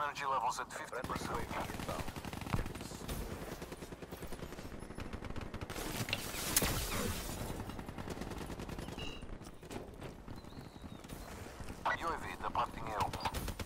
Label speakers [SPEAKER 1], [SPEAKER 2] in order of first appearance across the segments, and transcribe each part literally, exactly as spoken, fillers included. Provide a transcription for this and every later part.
[SPEAKER 1] Energy levels at fifty percent. U A V departing A O.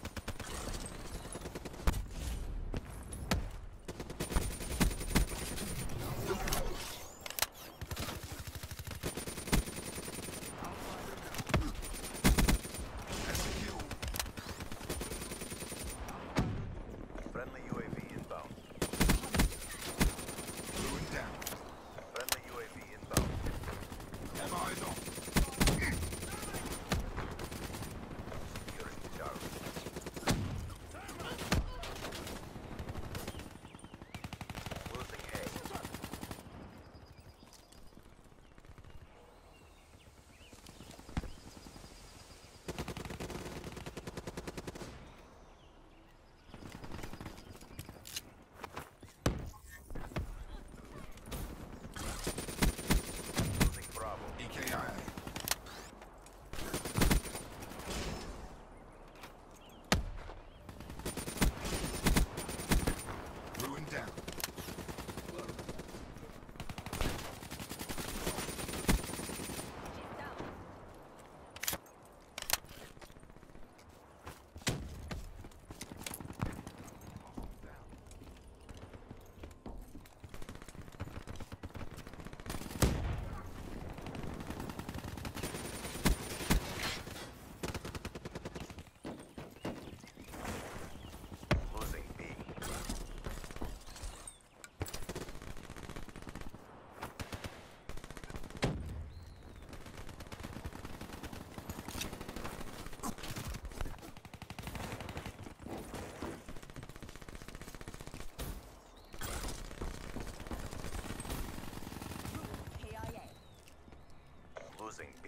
[SPEAKER 2] Losing B.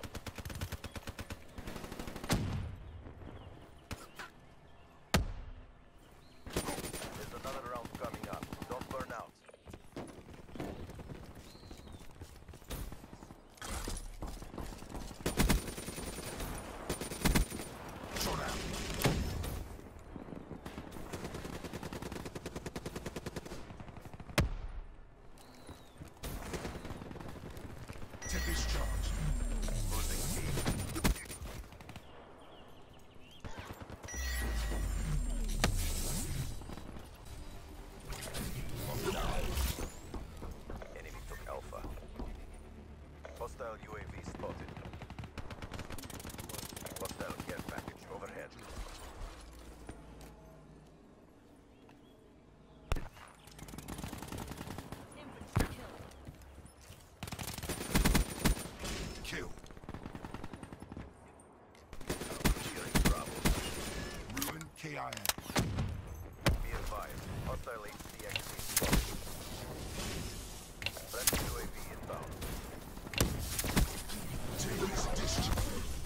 [SPEAKER 2] There's another round coming up. Don't burn out.
[SPEAKER 3] Showdown. Take this charge.
[SPEAKER 2] Losing B. Enemy took Alpha. Hostile U A V spotted. Hostile care package overhead.
[SPEAKER 3] Kill.
[SPEAKER 2] Securing Bravo.
[SPEAKER 3] Ruin K I A.
[SPEAKER 2] Be advised. Hostile H C X C spotted. Friendly U A V inbound.
[SPEAKER 3] Take this discharge.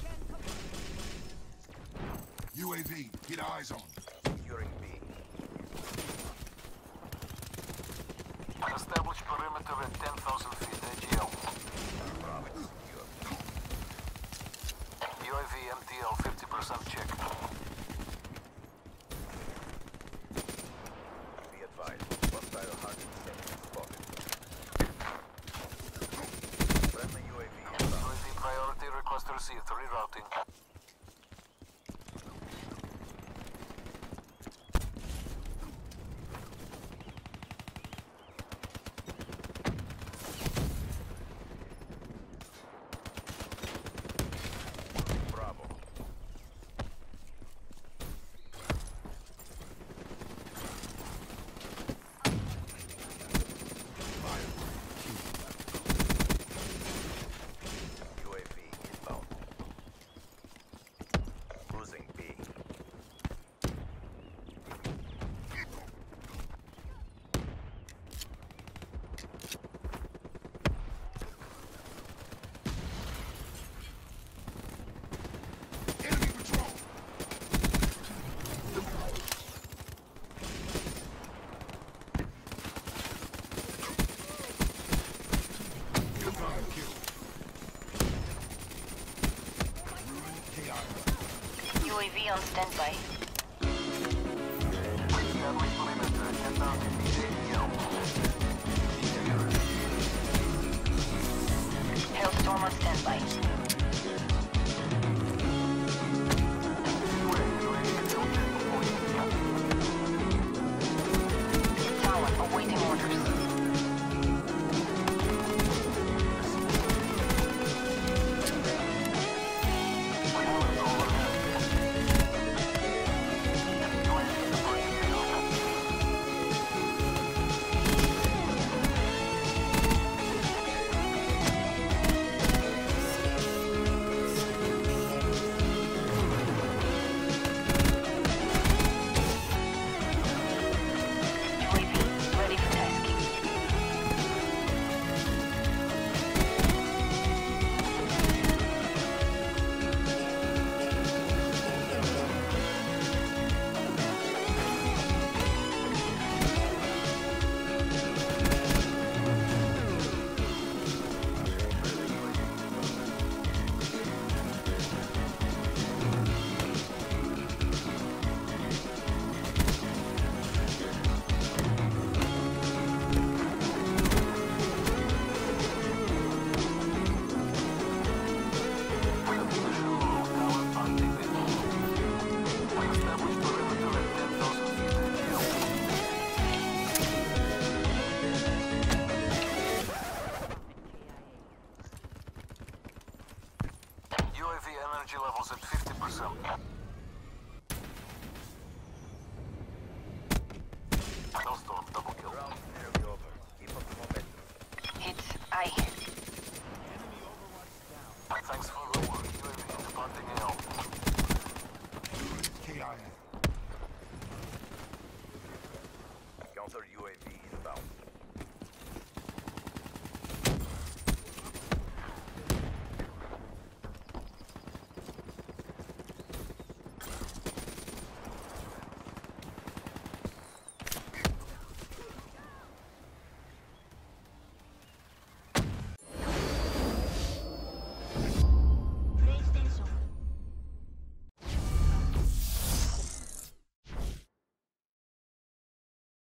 [SPEAKER 3] U A V, get eyes on.
[SPEAKER 2] Securing B.
[SPEAKER 1] Establish perimeter at ten thousand feet A G L.
[SPEAKER 2] Bravo secure.
[SPEAKER 1] U A V M T L fifty percent check.
[SPEAKER 2] Be advised. Hostile Hardy section spotted. Friendly U A V
[SPEAKER 1] U
[SPEAKER 2] inbound.
[SPEAKER 1] A V priority request received. Rerouting.
[SPEAKER 2] Bravo. U A V inbound. Losing B.
[SPEAKER 3] Enemy patrol. Confirm kill. Ruin K I A.
[SPEAKER 4] U A V on standby.
[SPEAKER 1] Establish perimeter at ten thousand feet A T L.
[SPEAKER 4] Hailstorm on standby. Talon awaiting orders. U A V ready for tasking.
[SPEAKER 1] U A V energy levels at fifty percent. Hailstorm, double kill.
[SPEAKER 2] Round nearly over. Keep up the momentum.
[SPEAKER 4] Hits. Aye.
[SPEAKER 1] Thanks for